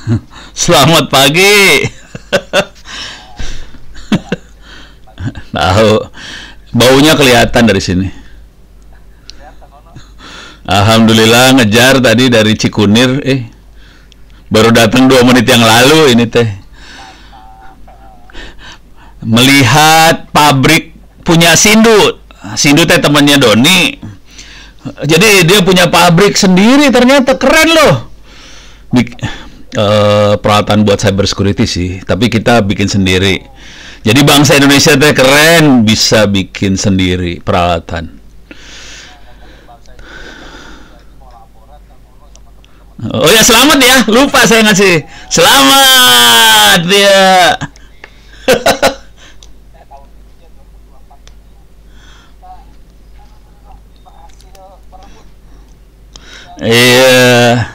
Selamat pagi. Tahu. Baunya kelihatan dari sini. Alhamdulillah ngejar tadi dari Cikunir. Baru datang 2 menit yang lalu ini teh. Melihat pabrik punya Sindu. Sindu teh temannya Doni. Jadi dia punya pabrik sendiri, ternyata keren loh. Peralatan buat cyber security sih, tapi kita bikin sendiri. Jadi bangsa Indonesia teh keren, bisa bikin sendiri peralatan. Oh ya, selamat ya, lupa saya ngasih selamat ya. Iya.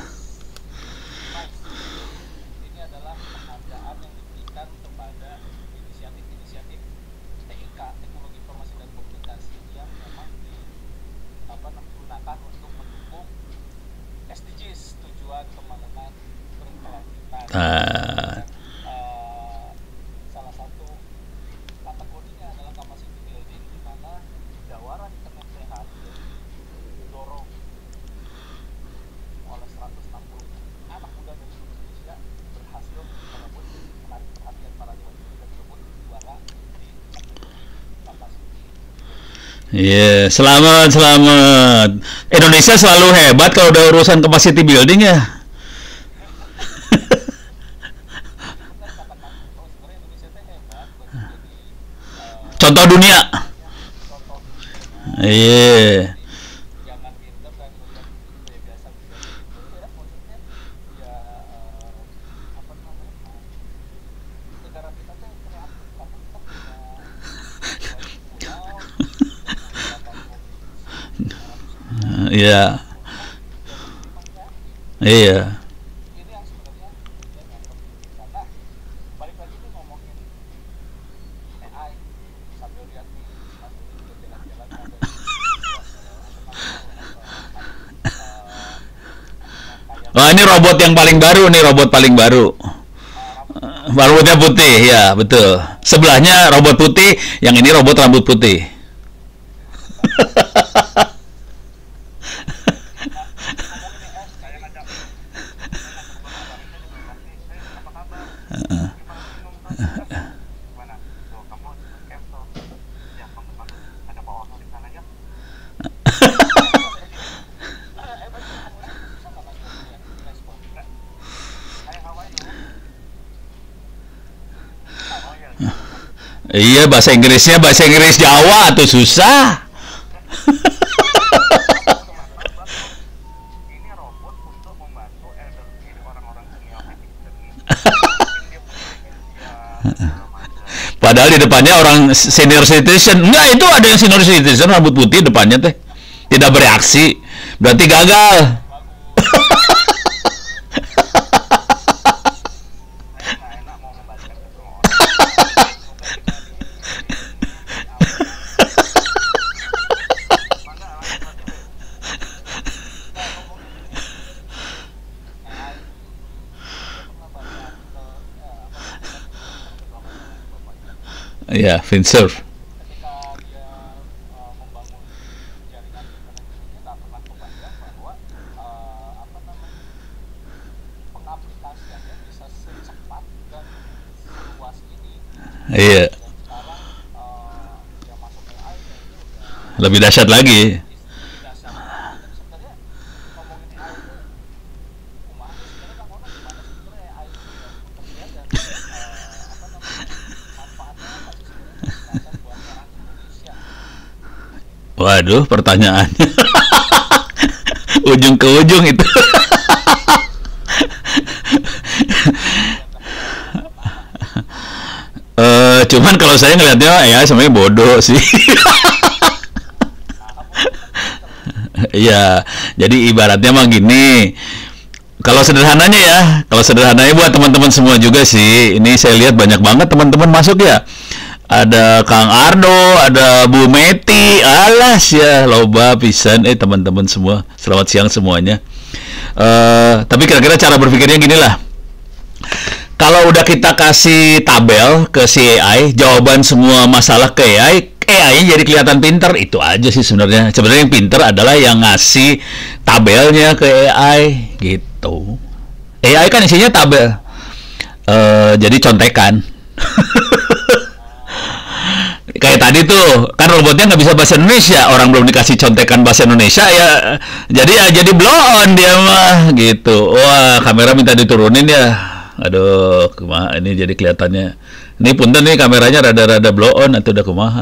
Nah, iya, selamat, selamat. Indonesia selalu hebat kalau udah urusan capacity building ya. Contoh dunia. Iya. Iya. Iya. Wah, ini robot yang paling baru nih, robot paling baru. Rambutnya putih, ya betul. Sebelahnya robot putih, yang ini robot rambut putih. Iya, bahasa Inggrisnya bahasa Inggris Jawa tuh susah. Padahal di depannya orang senior citizen. Enggak, itu ada yang senior citizen rambut putih depannya teh. Tidak bereaksi. Berarti gagal. Ya, Finsurf. Iya. Lebih dahsyat lagi. Waduh, pertanyaannya ujung ke ujung itu. Cuman kalau saya ngelihatnya ya sebenarnya bodoh sih. Iya, jadi ibaratnya mah gini. Kalau sederhananya ya, kalau sederhananya buat teman-teman semua juga sih. Ini saya lihat banyak banget teman-teman masuk ya. Ada Kang Ardo, ada Bu Meti, alas ya, loba pisan, teman-teman semua. Selamat siang semuanya. Tapi kira-kira cara berpikirnya gini lah. Kalau udah kita kasih tabel ke si AI, jawaban semua masalah ke AI, AI-nya jadi kelihatan pinter. Itu aja sih sebenarnya. Sebenarnya yang pinter adalah yang ngasih tabelnya ke AI gitu. AI kan isinya tabel. Jadi contekan. Kayak tadi tuh kan robotnya nggak bisa bahasa Indonesia, orang belum dikasih contekan bahasa Indonesia ya, jadi blow on dia mah gitu. Wah, kamera minta diturunin ya. Aduh, kumaha ini jadi kelihatannya. Ini punten nih kameranya rada-rada blow on atau udah kumaha.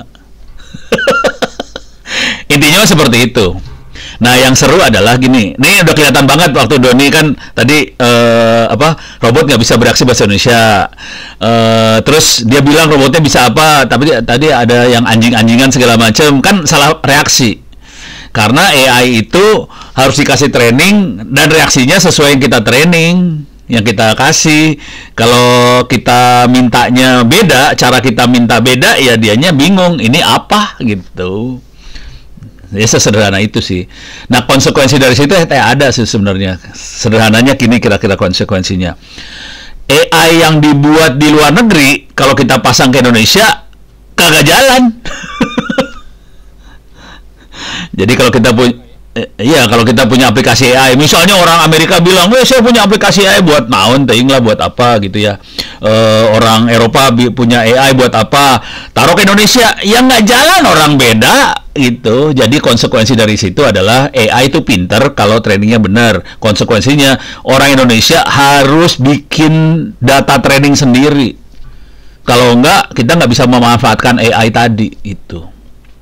Intinya seperti itu. Nah, yang seru adalah gini. Nih udah kelihatan banget waktu Doni kan tadi robot nggak bisa bereaksi bahasa Indonesia. Terus dia bilang robotnya bisa apa, tapi tadi ada yang anjing-anjingan segala macam, kan salah reaksi. Karena AI itu harus dikasih training dan reaksinya sesuai yang kita training, yang kita kasih. Kalau kita mintanya beda, cara kita minta beda, ya dianya bingung. Ini apa gitu. Ya sesederhana itu sih. Nah, konsekuensi dari situ ada sih sebenarnya. Sederhananya gini kira-kira konsekuensinya. AI yang dibuat di luar negeri kalau kita pasang ke Indonesia kagak jalan. Jadi kalau kita punya kalau kita punya aplikasi AI, misalnya orang Amerika bilang, saya punya aplikasi AI buat naon, ting lah buat apa gitu ya. Orang Eropa punya AI buat apa, taruh ke Indonesia, ya nggak jalan, orang beda gitu. Jadi konsekuensi dari situ adalah AI itu pinter kalau trainingnya benar. Konsekuensinya orang Indonesia harus bikin data training sendiri. Kalau enggak, kita nggak bisa memanfaatkan AI tadi itu.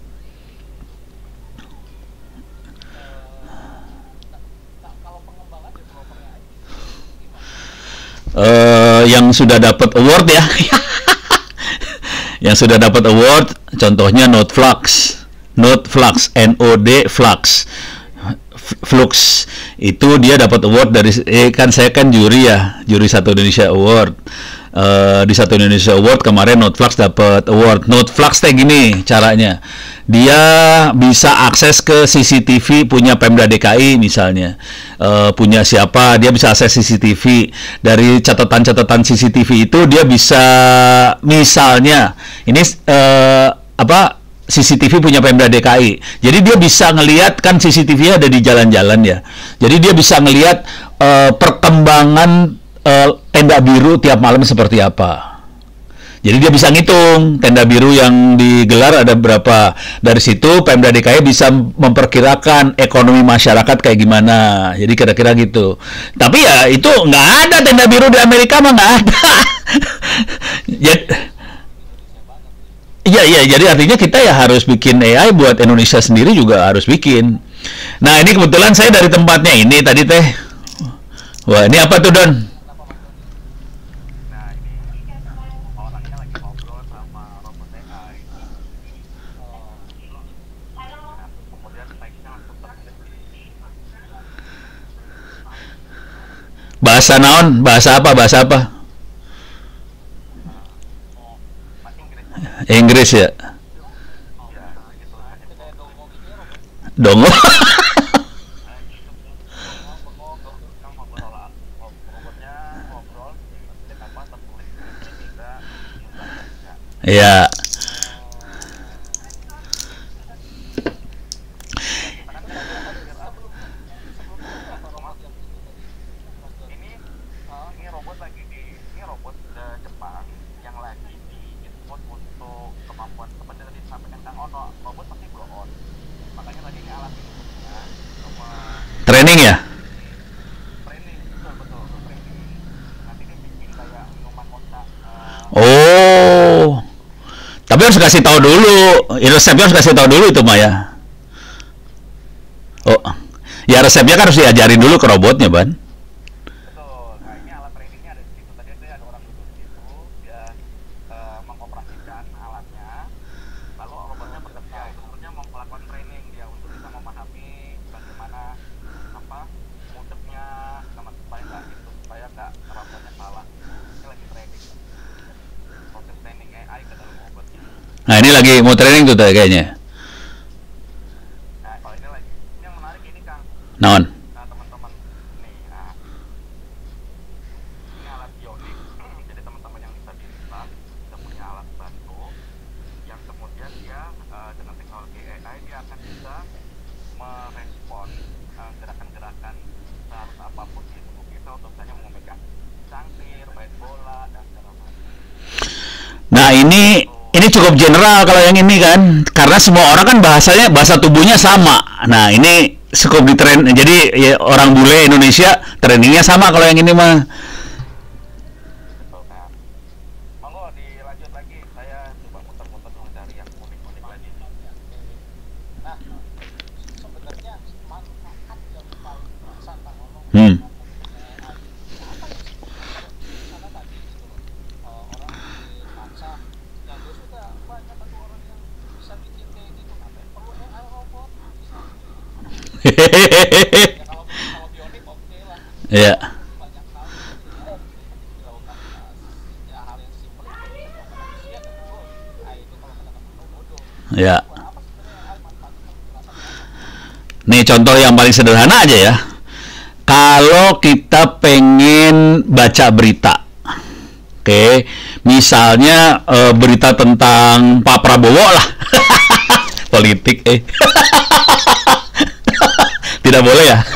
Yang sudah dapat award ya. Yang sudah dapat award contohnya Node Flux, NOD Flux. Flux itu dia dapat award dari kan saya kan juri Satu Indonesia Award. Di Satu Indonesia Award kemarin Noteflux dapat award. Noteflux kayak gini caranya. Dia bisa akses ke CCTV punya Pemda DKI misalnya. Punya siapa, dia bisa akses CCTV. Dari catatan-catatan CCTV itu dia bisa misalnya ini CCTV punya Pemda DKI. Jadi dia bisa ngelihat kan CCTV ada di jalan-jalan ya. Jadi dia bisa ngelihat perkembangan tenda biru tiap malam seperti apa. Jadi dia bisa ngitung tenda biru yang digelar ada berapa. Dari situ Pemda DKI bisa memperkirakan ekonomi masyarakat kayak gimana. Jadi kira-kira gitu. Tapi ya itu nggak ada tenda biru di Amerika mah nggak ada. Iya, jadi artinya kita ya harus bikin AI buat Indonesia sendiri juga harus bikin. Nah, ini kebetulan saya dari tempatnya ini tadi teh. Wah, ini apa tuh Don? Bahasa naon? Bahasa apa? Inggris ya. Dongo. Ya. Training ya? Oh. Tapi harus kasih tahu dulu. Resepnya harus kasih tahu dulu itu Maya. Oh. Ya resepnya kan harus diajarin dulu ke robotnya, Ban. Nah, ini lagi mau training tuh kayaknya. Naon? Nah, ini cukup general kalau yang ini kan, karena semua orang kan bahasanya bahasa tubuhnya sama. Nah, ini cukup di tren, jadi ya, orang bule Indonesia trainingnya sama kalau yang ini mah. Hmm. Ya, ya. Nih contoh yang paling sederhana aja ya. Kalau kita pengen baca berita, oke, misalnya berita tentang Pak Prabowo lah, politik, tidak boleh ya.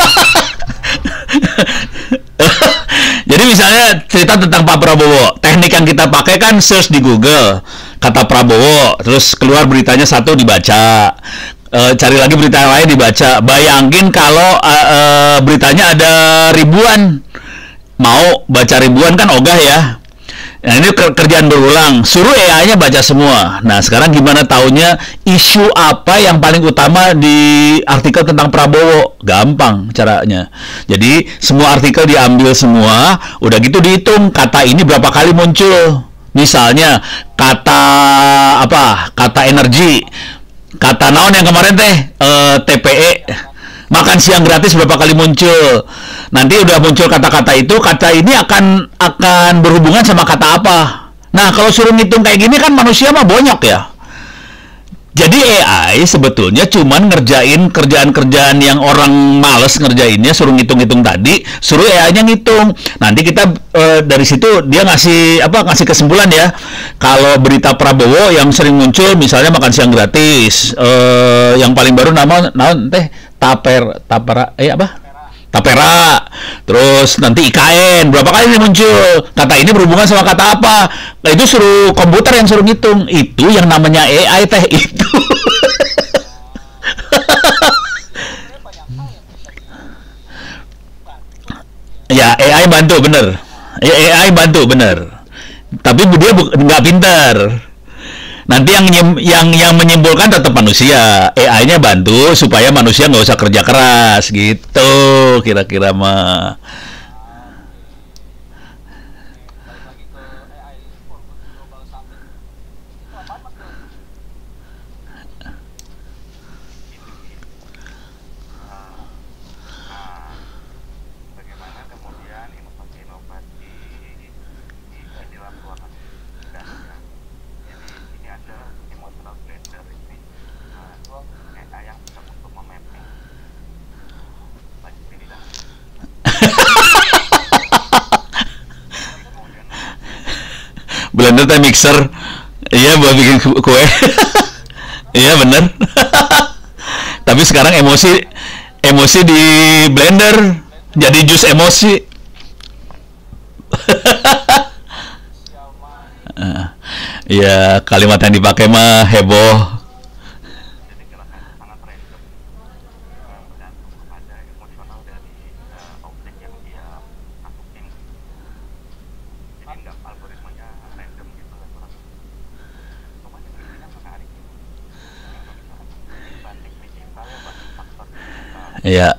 Jadi misalnya cerita tentang Pak Prabowo, teknik yang kita pakai kan search di Google, kata Prabowo, terus keluar beritanya satu dibaca, cari lagi berita yang lain dibaca. Bayangin kalau beritanya ada ribuan, mau baca ribuan kan ogah ya. Nah, ini kerjaan berulang. Suruh AI-nya baca semua. Nah, sekarang gimana taunya isu apa yang paling utama di artikel tentang Prabowo? Gampang caranya. Jadi, semua artikel diambil semua, udah gitu dihitung kata ini berapa kali muncul. Misalnya, kata apa? Kata energi. Kata naon yang kemarin teh TPE, makan siang gratis berapa kali muncul. Nanti udah muncul kata-kata itu, kata ini akan berhubungan sama kata apa. Nah, kalau suruh ngitung kayak gini kan manusia mah bonyok ya. Jadi AI sebetulnya cuman ngerjain kerjaan-kerjaan yang orang males ngerjainnya, suruh ngitung-ngitung tadi, suruh AI-nya ngitung. Nanti kita dari situ dia ngasih kesimpulan ya. Kalau berita Prabowo yang sering muncul misalnya makan siang gratis, yang paling baru nama teh tapera apa? Tapera, terus nanti IKN berapa kali ini muncul, kata ini berhubungan sama kata apa. Nah, itu suruh komputer yang suruh ngitung. Itu yang namanya AI teh itu. Ya, AI bantu bener. Ya, AI bantu bener, tapi dia nggak pintar. Nanti yang menyimpulkan tetap manusia. AI-nya bantu supaya manusia nggak usah kerja keras gitu, kira-kira mah. Blender teh mixer, iya buat bikin kue. Iya bener. Tapi sekarang emosi di blender jadi jus emosi. Ya kalimat yang dipakai mah heboh. Iya.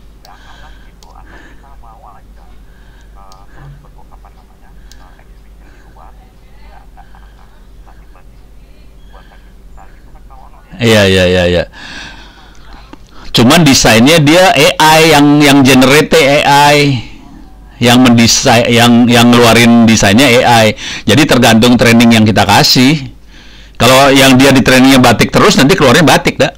Iya, iya, iya, iya. Cuman desainnya dia AI yang generate AI, yang mendesain, yang ngeluarin desainnya AI. Jadi tergantung training yang kita kasih. Kalau yang dia di trainingnya batik terus, nanti keluarnya batik dah.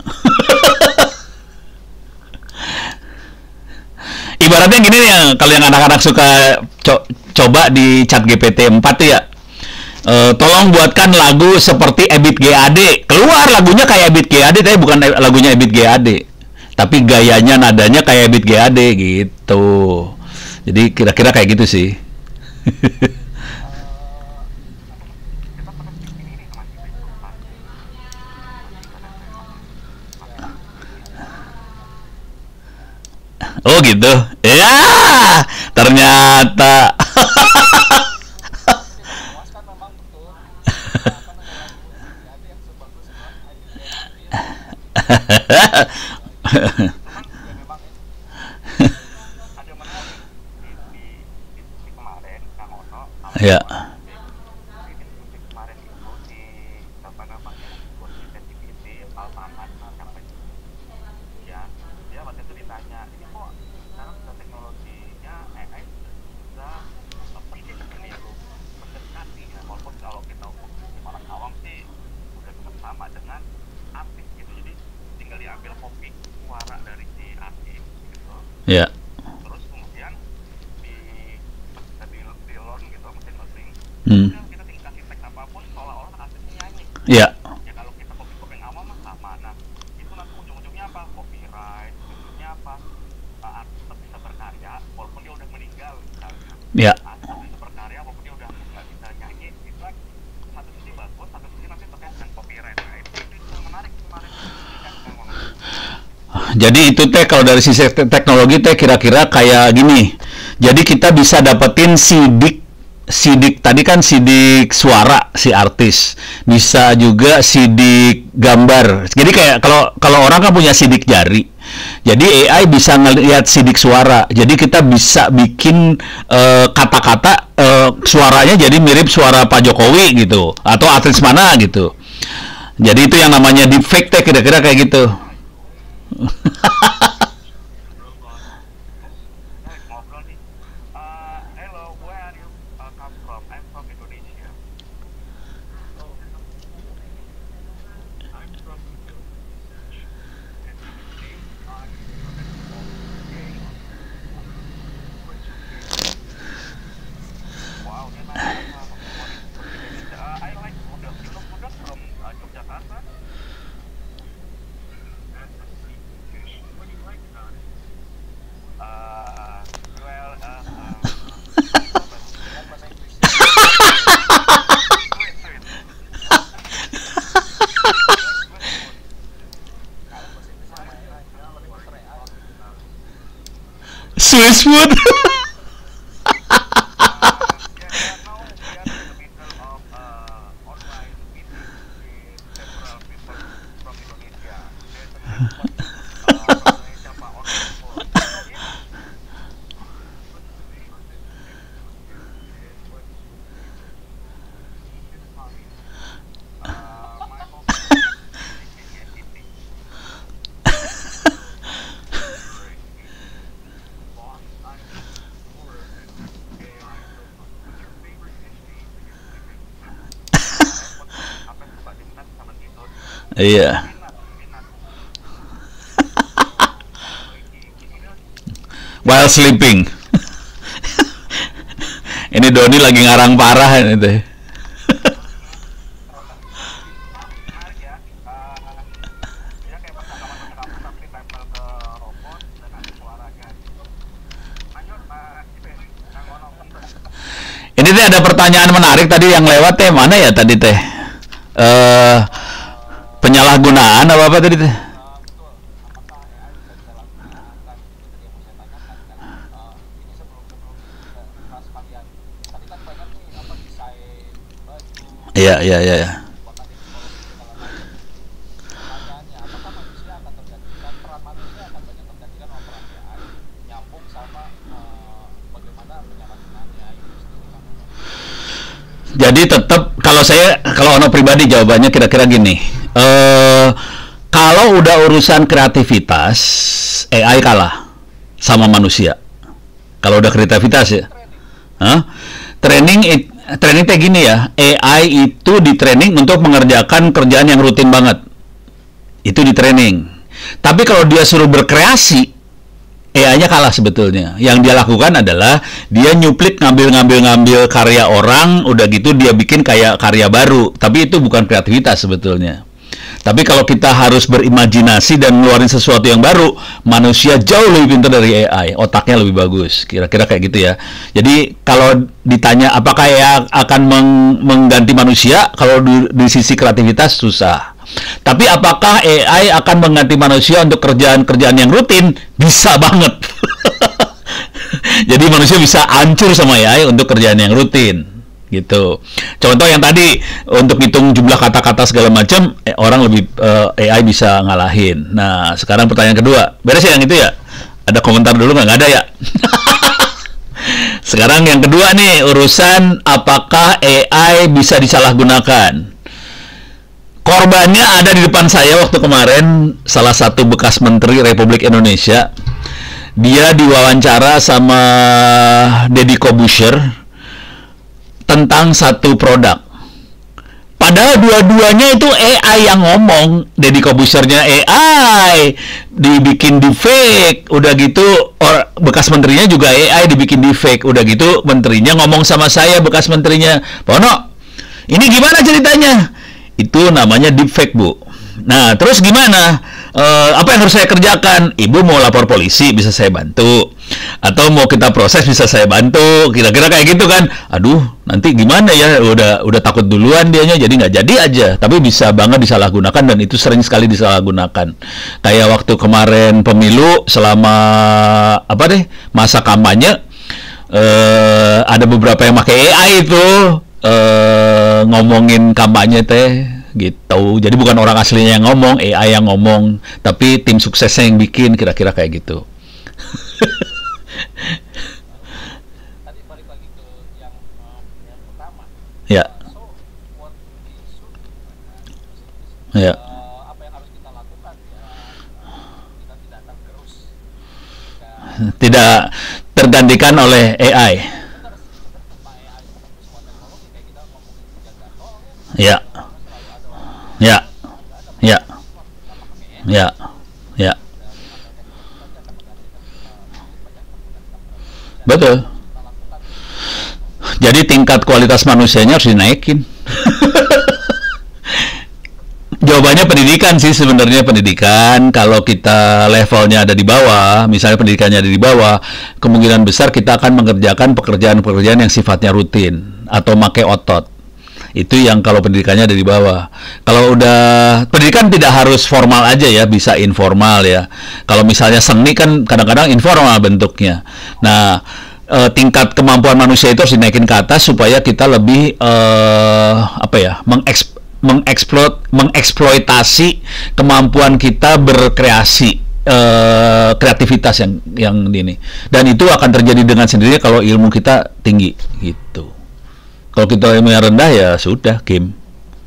Ibaratnya gini nih, kalau yang anak-anak suka coba di chat GPT 4 tuh ya, tolong buatkan lagu seperti Ebit GAD. Keluar lagunya kayak Ebit GAD, tapi bukan lagunya Ebit GAD, tapi gayanya nadanya kayak Ebit GAD gitu. Jadi kira-kira kayak gitu sih. kita pernah bikin ini sama si Facebook Pak. Ketika data yang masuk Oh gitu. Ya, ternyata. ada menarik di diskusi kemarin Kang Ono sama Ya, di diskusi kemarin itu di apa namanya diskusi sensitivity Alfamart sampai ya dia waktu itu ditanya ini kok sekarang sudah teknologinya AI sudah persis meniru mendekati ya walaupun kalau kita orang awam sih udah sama dengan artis gitu jadi tinggal diambil copy suara dari si artis gitu ya. terus kemudian di di learn gitu mesin learning Hmm. udah kita tinggal kasih teks apapun seolah-olah artisnya nyanyi Ya, ya kalau kita copy yang awam mah sama nah itu nanti ujung-ujungnya apa copyright ujungnya apa artis tetap bisa berkarya walaupun dia udah meninggal misalnya ya. artis tetap bisa berkarya walaupun dia udah nggak bisa nyanyi itu kan satu sisi bagus satu sisi nanti terkait dengan copyright nah itu yang menarik kemarin kan ngomong Jadi itu teh kalau dari sisi teknologi teh kira-kira kayak gini. Jadi kita bisa dapetin sidik tadi kan sidik suara si artis, bisa juga sidik gambar. Jadi kayak kalau kalau orang kan punya sidik jari. Jadi AI bisa ngelihat sidik suara. Jadi kita bisa bikin kata-kata suaranya jadi mirip suara Pak Jokowi gitu atau artis mana gitu. Jadi itu yang namanya deepfake teh kira-kira kayak gitu. ngobrol nih hello where you come from I'm from Indonesia I'm from wow dia nanya apa Indonesia I like udang udang from Yogyakarta well sweet Swiss food. yeah, now we are in the middle of online meeting with several people from Indonesia. There's a group from Indonesia Pak online phone. My home is in City. Apa yang suka diminat sama tidur? Iya. Minat. While sleeping. Ini Doni lagi ngarang parah ini teh. Menarik ya. Ya kayak percakapan tapi ditempel ke robot dan ada suaranya. Lanjut Mas Ibe, Kang Ono. Ini teh ada pertanyaan menarik tadi yang lewat teh mana ya tadi teh? Penyalahgunaan apa tadi teh? Betul. Apakah AI bisa disalahgunakan? Itu tadi yang mau saya tanyakan kan. Ini sebelum kita bahas kalian. Tadi kan banyak nih apa desain baju, Iya, iya, iya. Iya. bahkan di psikologi segala macam. Pertanyaannya, apakah manusia akan tergantikan peran manusia akan banyak tergantikan oleh peran AI? Nyambung sama bagaimana penyalahgunaan AI itu sendiri Kang Ono. Jadi tetap kalau Ono pribadi jawabannya kira-kira gini. Kalau udah urusan kreativitas, AI kalah sama manusia. Kalau udah kreativitas ya. Hah? Training teh gini ya. AI itu di training untuk mengerjakan kerjaan yang rutin banget. Itu di training. Tapi kalau dia suruh berkreasi, AI-nya kalah sebetulnya. Yang dia lakukan adalah dia nyuplik ngambil karya orang, udah gitu dia bikin kayak karya baru. Tapi itu bukan kreativitas sebetulnya. Tapi kalau kita harus berimajinasi dan ngeluarin sesuatu yang baru, manusia jauh lebih pintar dari AI, otaknya lebih bagus. Kira-kira kayak gitu ya. Jadi kalau ditanya apakah AI akan mengganti manusia, kalau di sisi kreativitas susah. Tapi apakah AI akan mengganti manusia untuk kerjaan-kerjaan yang rutin? Bisa banget. Jadi manusia bisa hancur sama AI untuk kerjaan yang rutin. Gitu. Contoh yang tadi untuk hitung jumlah kata-kata segala macam, orang lebih AI bisa ngalahin. Nah, sekarang pertanyaan kedua, beres ya yang itu ya? Ada komentar dulu nggak? Nggak ada ya? Sekarang yang kedua nih, urusan apakah AI bisa disalahgunakan? Korbannya ada di depan saya waktu kemarin, salah satu bekas menteri Republik Indonesia. Dia diwawancara sama Deddy Corbuzier tentang satu produk. Padahal dua-duanya itu AI yang ngomong. Deddy Corbuzier-nya AI, dibikin di fake. Udah gitu, bekas menterinya juga AI dibikin di fake. Udah gitu, menterinya ngomong sama saya, bekas menterinya, Pono, ini gimana ceritanya? Itu namanya deepfake, Bu. Nah, terus gimana? Apa yang harus saya kerjakan? Ibu mau lapor polisi, bisa saya bantu. Atau mau kita proses, bisa saya bantu. Kira-kira kayak gitu kan. Aduh, nanti gimana ya? Udah takut duluan dianya, jadi nggak jadi aja. Tapi bisa banget disalahgunakan, dan itu sering sekali disalahgunakan. Kayak waktu kemarin pemilu, selama masa kampanye, ada beberapa yang pakai AI itu ngomongin kampanye teh. Gitu. Jadi bukan orang aslinya yang ngomong, AI yang ngomong, tapi tim suksesnya yang bikin, kira-kira kayak gitu. Tadi balik lagi ke yang pertama. Ya. So what we should Ya. apa yang harus kita lakukan ya, kita tidak akan terus Tidak tergantikan oleh AI. benar sih, benar tanpa AI semua teknologi kayak kita ngomongin penjagaan tol Ya. selalu ada orang Ya. Ya. kita pakai Ya. Ya. Betul. Jadi tingkat kualitas manusianya harus dinaikin. Jawabannya pendidikan sih sebenarnya, pendidikan. Kalau kita levelnya ada di bawah, misalnya pendidikannya ada di bawah, kemungkinan besar kita akan mengerjakan pekerjaan-pekerjaan yang sifatnya rutin atau pakai otot. Itu yang kalau pendidikannya ada di bawah. Kalau udah pendidikan tidak harus formal aja ya, bisa informal ya. Kalau misalnya seni kan kadang-kadang informal bentuknya. Nah, tingkat kemampuan manusia itu harus dinaikin ke atas supaya kita lebih mengeksploitasi kemampuan kita berkreasi, kreativitas yang ini. Dan itu akan terjadi dengan sendirinya kalau ilmu kita tinggi gitu. Kalau kita ilmunya rendah ya sudah game.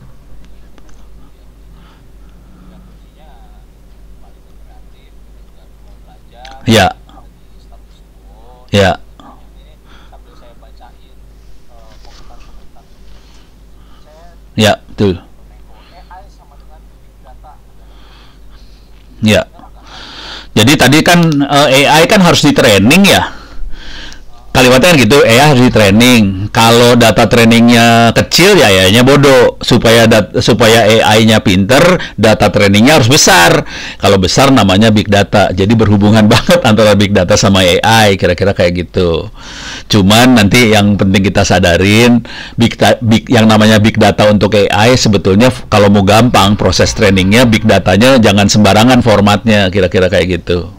Ya, ya, sambil saya bacain komentar-komentar chat ya, betul. AI sama dengan big data. Ya. Jadi tadi kan AI kan harus di training ya. Kalimatnya kan gitu, AI harus di training. Kalau data trainingnya kecil ya AI-nya bodoh. Supaya AI-nya pinter, data trainingnya harus besar. Kalau besar namanya big data. Jadi berhubungan banget antara big data sama AI, kira-kira kayak gitu. Cuman nanti yang penting kita sadarin, yang namanya big data untuk AI sebetulnya kalau mau gampang proses trainingnya, big datanya jangan sembarangan formatnya, kira-kira kayak gitu.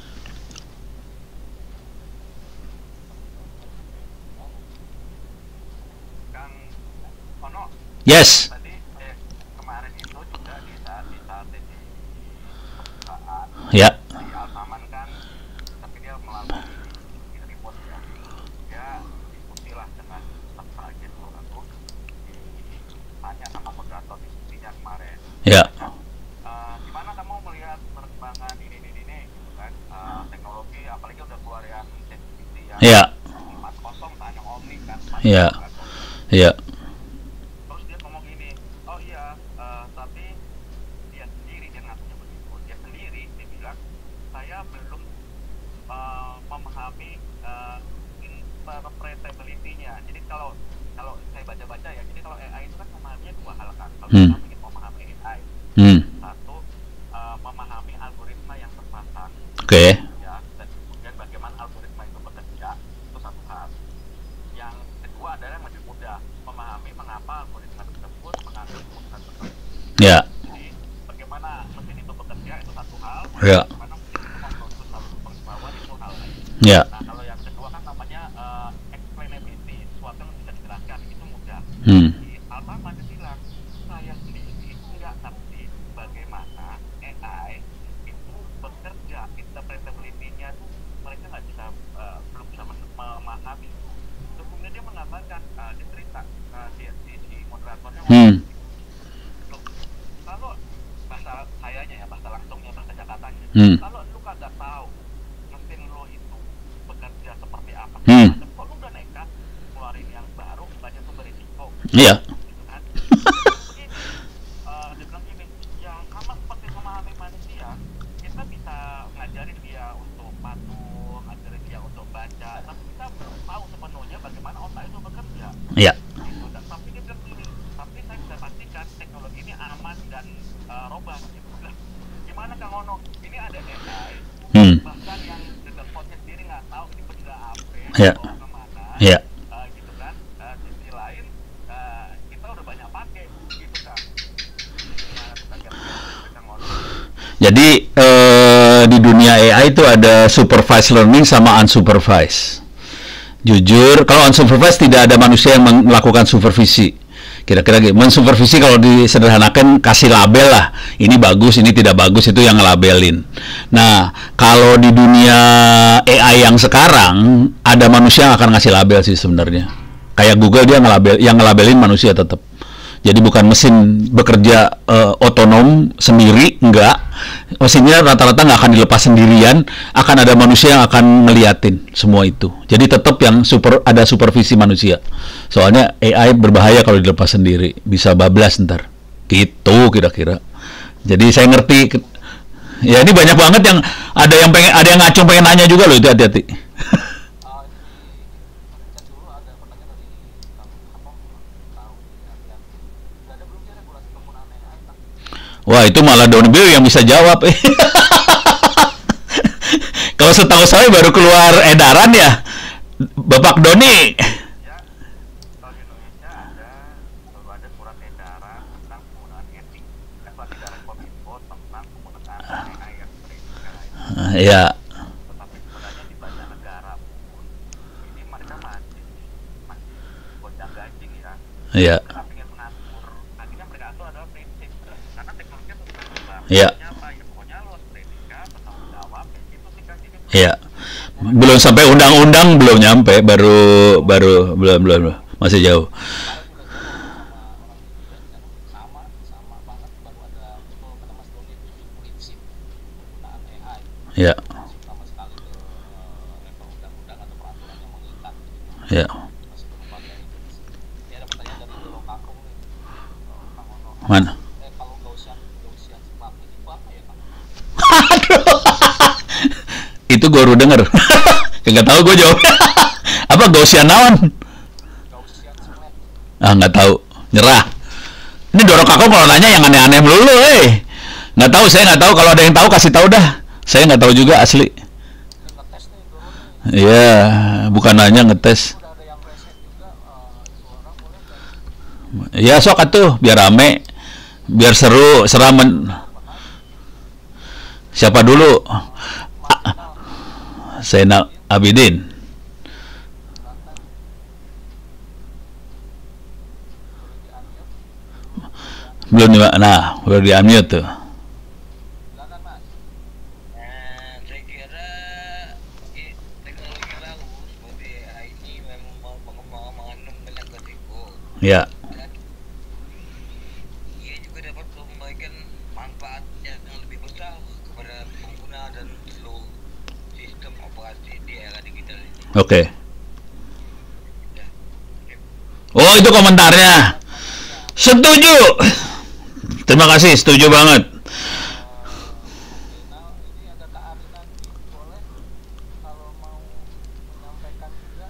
Kang Ono, Yes. tadi kemarin itu juga di saat di perusahaan Ya. di Altaman kan, tapi dia melalui report ya, dia diskusi lah dengan staf agen aku, ditanya sama moderator diskusinya kemarin. Ya. Gimana kamu melihat perkembangan ini gitu kan, teknologi apalagi udah keluar yang ChatGPT yang Ya. 4.0 kan, yang Omni kan, Ya. 4.0 kan. Ya. Terus dia ngomong gini, oh iya, tapi dia sendiri, dia ngakunya begitu, dia sendiri, dia bilang, saya belum memahami interpretability-nya. Jadi kalau saya baca-baca ya, jadi kalau AI itu kan memahaminya dua hal kan. Kalau kita ingin memahami AI, Ya, Jadi bagaimana mesin itu bekerja itu satu hal, ya, bagaimana mesin itu memproduksi pengetahuan itu hal lain. ya. Nah, kalau yang kedua kan namanya explainability, sesuatu yang bisa dijelaskan itu mudah. Hmm. Jadi Alfamart dia bilang, saya sendiri nggak ngerti bagaimana AI itu bekerja, interpretability-nya tuh mereka nggak bisa, belum bisa memahami. Terus kemudian dia menggambarkan, dia cerita, si moderatornya ngomong, Hmm. loh, kalau bahasa sayanya ya, bahasa langsungnya, bahasa Jakartanya, Hmm. kalau lu kagak tahu mesin lu itu bekerja seperti apa, Hmm. kok lu udah nekat keluarin yang baru, bukannya tuh berisiko, Iya. gitu kan? Begini, dia bilang gini, ya sama seperti memahami manusia, kita bisa ngajarin dia untuk patuh, ngajarin dia untuk baca, tapi kita belum tahu sepenuhnya bagaimana otak itu bekerja. Iya. Gitu. Tapi dia bilang gini, tapi saya bisa pastikan teknologi ini aman dan robust. Gitu. Lah, gimana Kang Ono? Ini ada AI, Hmm. bahkan yang developnya sendiri nggak tahu ini benda apa, Iya. bawa kemana, Iya. gitu kan. Sisi lain, kita udah banyak pakai, gitu Kang. Gimana tuh Kang kira-kira Kang Ono? Jadi di dunia AI itu ada supervised learning sama unsupervised. Jujur, kalau unsupervised tidak ada manusia yang melakukan supervisi. Kira-kira gitu. Mensupervisi kalau disederhanakan kasih label lah. Ini bagus, ini tidak bagus, itu yang ngelabelin. Nah, kalau di dunia AI yang sekarang ada manusia yang akan ngasih label sih sebenarnya. Kayak Google dia ngelabel, yang ngelabelin manusia tetap. Jadi bukan mesin bekerja otonom sendiri, enggak. Mesinnya rata-rata nggak akan dilepas sendirian, akan ada manusia yang akan ngeliatin semua itu. Jadi tetap yang ada supervisi manusia. Soalnya AI berbahaya kalau dilepas sendiri, bisa bablas ntar. Gitu kira-kira. Jadi saya ngerti. Ya ini banyak banget yang ada yang ngacung pengen nanya juga loh, itu hati-hati. Cek dulu ada pertanyaan dari Kang apa tahu yang udah ada belum sih regulasi penggunaan AI Kang? Wah itu malah Don Bill yang bisa jawab. Kalau setahu saya baru keluar edaran ya, Bapak Doni. Ya, kalau di Indonesia baru ada surat edaran tentang penggunaan etik, surat edaran Kominfo tentang penggunaan AI yang beretika itu. Ya, Tetapi sebenarnya di banyak negara pun ini mereka masih gonjang ganjing ya. ya, Mereka ingin mengatur, akhirnya mereka atur adalah prinsip, karena teknologi terus berkembang. ya, Pokoknya apa ya, pokoknya lo harus beretika, bertanggung jawab, kayak gitu sih Kang. Jadi ya. Belum sampai undang-undang belum nyampe, baru baru belum masih jauh. sama sama banget baru ada itu kata Mas Doni itu prinsip penggunaan AI Ya, masuk sama sekali ke level undang-undang atau peraturan yang mengikat gitu. ya. Masih belum pakai itu. Ini ada pertanyaan dari Doro Kakung nih, Kang Ono. Mana? Kalau Gaussian Smart itu apa ya Kang? Itu gue udah denger. Nggak tahu gue jawab. Apa Gaussian naon? Gaussian Smart. Ah nggak tahu. Nyerah. Ini Doro Kako kalau nanya yang aneh-aneh melulu, Nggak tahu, saya nggak tahu. Kalau ada yang tahu kasih tahu dah. Saya nggak tahu juga asli. Ngetes nih Doro nih. Iya, bukan nanya ngetes. Udah ada yang reset juga, itu orang boleh nggak? Ya sok atuh, biar rame, biar seru, seramen. Siapa dulu? Zainal Abidin. Belum nah, belum di unmute tuh. Silakan Mas. Saya kira teknologi baru seperti AI ini memang mengandung banyak resiko Ya, dan ia juga dapat memberikan manfaat yang lebih besar kepada pengguna dan seluruh sistem operasi di era digital ini. oke. Ya. Oh, itu komentarnya. Setuju. Terima kasih, setuju banget. Nah, ini ada Kak Arina nih, boleh kalau mau menyampaikan juga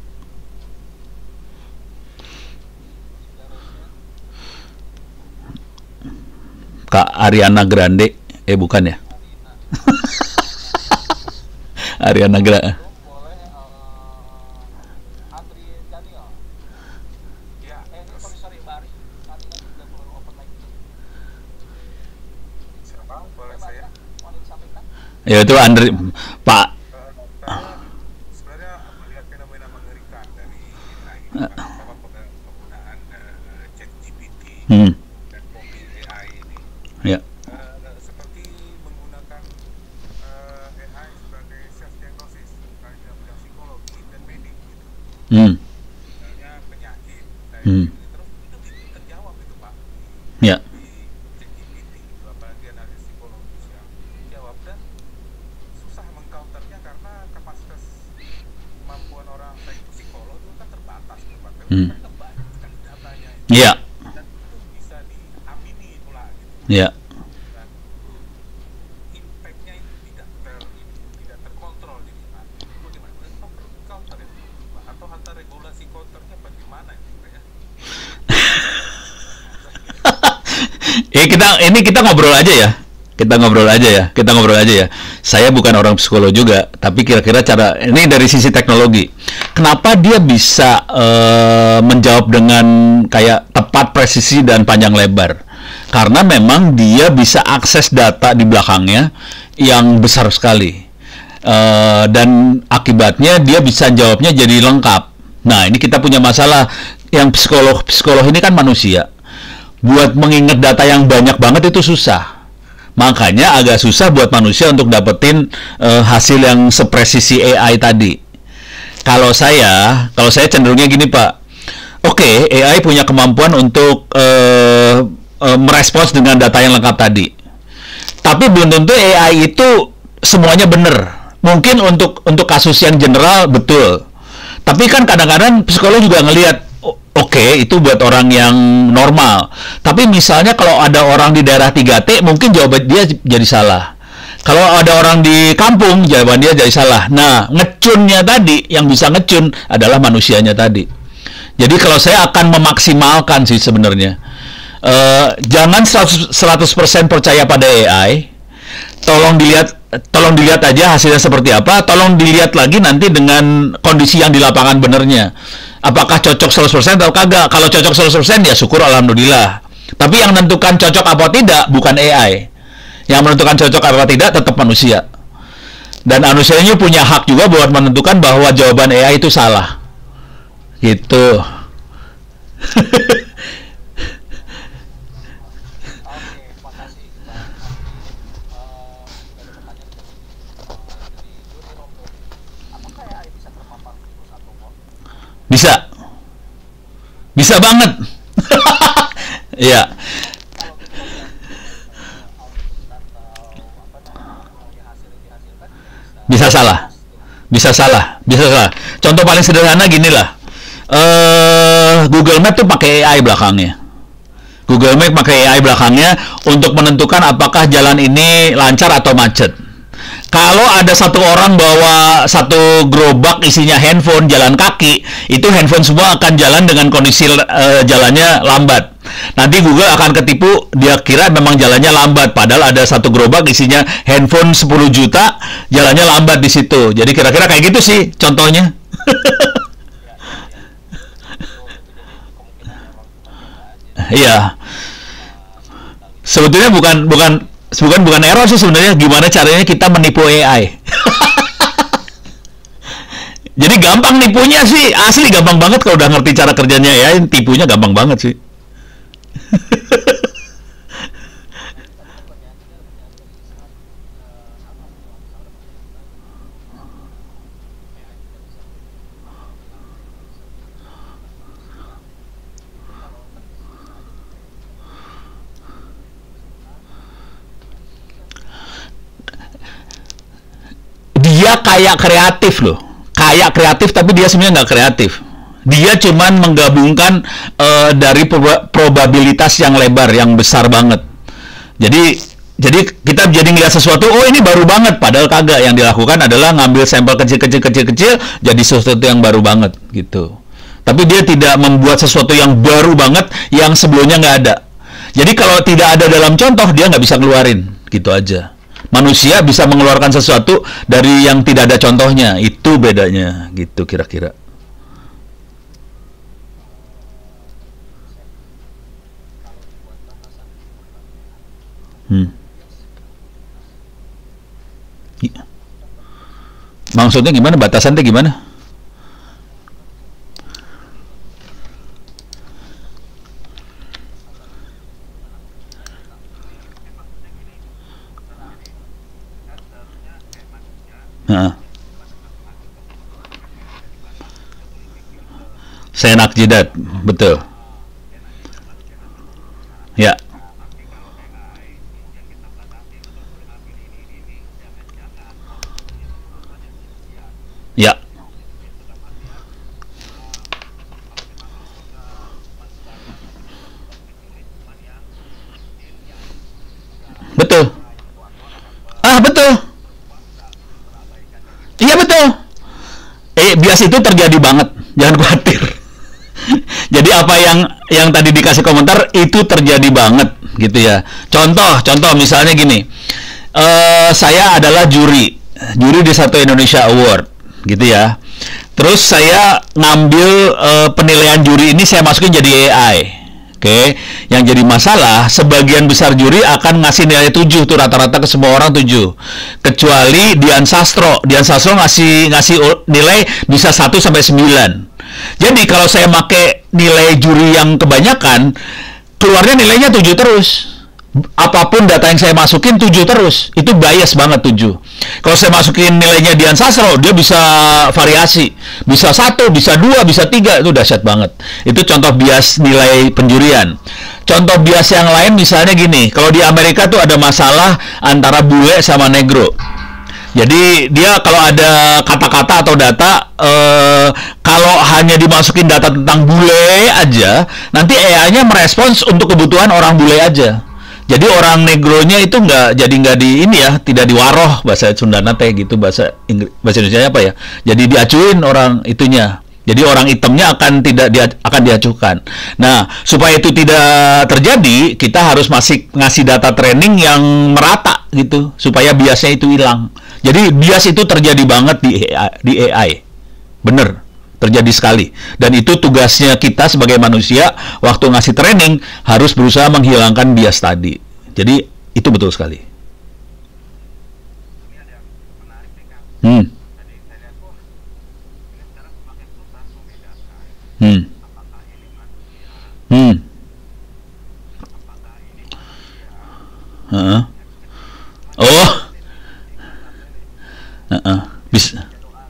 Kak Ariana Grande, bukan ya? Ariana Grande. boleh Andri Daniel. Ya, ini sorry Bari. Arina juga baru open mic. Ya itu Andri, Pak. Saya sebenarnya melihat fenomena mengerikan dari AI ini, Pak. Terutama penggunaan ChatGPT Hmm, dan mobil AI ini. ya. Seperti menggunakan AI sebagai self diagnosis dalam bidang psikologi dan medik gitu. Hmm, Misalnya penyakit hmm, diabetes terus itu terjawab itu, Pak, ya. di ChatGPT itu, apalagi analisis psikologis yang jawab, dan susah mengcounternya karena kapasitas kemampuan orang baik itu psikolog itu kan terbatas gitu, Pak. Tapi Hmm, mereka banyak sekali datanya itu, ya, dan itu bisa diamini pula gitu. ya. Dan impactnya itu tidak terkontrol jadi, Pak. Itu bagaimana? Itu perlu counter itu, Pak. Atau hantar regulasi counternya bagaimana itu, Pak, ya? Kita ngobrol aja ya. Kita ngobrol aja ya. Saya bukan orang psikolog juga, tapi kira-kira cara ini dari sisi teknologi. Kenapa dia bisa menjawab dengan kayak tepat, presisi dan panjang lebar? Karena memang dia bisa akses data di belakangnya yang besar sekali. Dan akibatnya dia bisa jawabnya jadi lengkap. Nah, ini kita punya masalah, yang psikolog ini kan manusia. Buat mengingat data yang banyak banget itu susah. Makanya agak susah buat manusia untuk dapetin hasil yang sepresisi AI tadi. Kalau saya cenderungnya gini, Pak. Oke, AI punya kemampuan untuk merespons dengan data yang lengkap tadi. Tapi belum tentu AI itu semuanya benar. Mungkin untuk kasus yang general betul. Tapi kan kadang-kadang psikolog juga ngelihat, oke, itu buat orang yang normal. Tapi misalnya kalau ada orang di daerah 3T, mungkin jawaban dia jadi salah. Kalau ada orang di kampung, jawaban dia jadi salah. Nah, ngecunnya tadi, yang bisa ngecun adalah manusianya tadi. Jadi kalau saya akan memaksimalkan sih sebenarnya. Jangan 100% percaya pada AI. Tolong dilihat aja hasilnya seperti apa. Tolong dilihat lagi nanti dengan kondisi yang di lapangan benernya. Apakah cocok 100% atau kagak? Kalau cocok 100% ya syukur alhamdulillah. Tapi yang menentukan cocok apa tidak bukan AI. Yang menentukan cocok apa tidak tetap manusia. Dan manusia ini punya hak juga buat menentukan bahwa jawaban AI itu salah. Gitu. Oke, makasih Bang Andri. Ada pertanyaan dari Doni Rondo. Apakah AI bisa terpapar virus atau bot? Bisa. Bisa banget. Iya. Kalau kita lihat output atau apa namanya yang hasil yang dihasilkan juga Bisa bisa salah. bias tuh. Bisa salah. Contoh paling sederhana gini lah. Google Map tuh pakai AI belakangnya. Google Map pakai AI belakangnya untuk menentukan apakah jalan ini lancar atau macet. Kalau ada satu orang bawa satu gerobak isinya handphone jalan kaki, itu handphone semua akan jalan dengan kondisi jalannya lambat. Nanti Google akan ketipu, dia kira memang jalannya lambat, padahal ada satu gerobak isinya handphone 10 juta, jalannya lambat di situ. Jadi kira-kira kayak gitu sih contohnya. Ya, ya, ya. Itu jadi kemungkinan memang cuma beda aja Iya. digital gitu. Sebetulnya bukan error sih sebenarnya, gimana caranya kita menipu AI. Jadi gampang nipunya sih, asli gampang banget kalau udah ngerti cara kerjanya AI, tipunya gampang banget sih. Tadi kan pertanyaan dari saat apa nuansa atau bagaimana AI tidak bisa menilang atau tidak bisa mengenali manusia. Jadi kalau tadi bisa aja dideteksi sebenarnya ini kan Dia kayak kreatif loh, kayak kreatif tapi dia sebenarnya nggak kreatif. Dia cuman menggabungkan dari probabilitas yang lebar, yang besar banget. Jadi jadi kita jadi ngeliat sesuatu, oh ini baru banget, padahal kagak. Yang dilakukan adalah ngambil sampel kecil-kecil jadi sesuatu yang baru banget gitu. Tapi dia tidak membuat sesuatu yang baru banget yang sebelumnya nggak ada. Jadi kalau tidak ada dalam contoh, dia nggak bisa keluarin, gitu aja. Manusia bisa mengeluarkan sesuatu dari yang tidak ada contohnya, itu bedanya, gitu kira-kira. saya kalau dibuat batasan menggunakan AI Hmm. bias atau diskriminasi Maksudnya gimana? Batasannya gimana? Heeh. Senak jidat, betul. Ya, ya, betul. Ah, betul. Iya betul. Bias itu terjadi banget. Jangan khawatir. Jadi apa yang tadi dikasih komentar itu terjadi banget gitu ya. Contoh misalnya gini. Saya adalah juri di satu Indonesia Award gitu ya. Terus saya ngambil penilaian juri ini saya masukin jadi AI. Oke, yang jadi masalah sebagian besar juri akan ngasih nilai 7 tuh rata-rata ke semua orang 7. Kecuali Dian Sastro. Dian Sastro ngasih nilai bisa 1 sampai 9. Jadi kalau saya pakai nilai juri yang kebanyakan, keluarnya nilainya 7 terus. Apapun data yang saya masukin 7 terus. Itu bias banget 7. Kalau saya masukin nilainya Dian Sastro, dia bisa variasi. Bisa 1, bisa 2, bisa 3. Itu dahsyat banget. Itu contoh bias nilai penjurian. Contoh bias yang lain misalnya gini. Kalau di Amerika tuh ada masalah antara bule sama negro. Jadi dia kalau ada kata-kata atau data, kalau hanya dimasukin data tentang bule aja, nanti AI-nya merespons untuk kebutuhan orang bule aja. Jadi orang negronya itu nggak di ini ya, tidak diwaroh bahasa Sundana teh gitu, bahasa Indonesia apa ya. Jadi diacuin orang itunya. Jadi orang hitamnya akan diacuhkan. Nah, supaya itu tidak terjadi, kita harus ngasih data training yang merata gitu, supaya biasnya itu hilang. Jadi bias itu terjadi banget di AI. Bener, terjadi sekali. Dan itu tugasnya kita sebagai manusia waktu ngasih training harus berusaha menghilangkan bias tadi. Jadi itu betul sekali. Ini ada yang menarik nih Kang. Hmm. Tadi saya lihat ini sekarang semakin susah membedakan Hmm. apakah ini manusia, Hmm. apakah ini manusia. Heeh. Oh. Heeh. Bisa.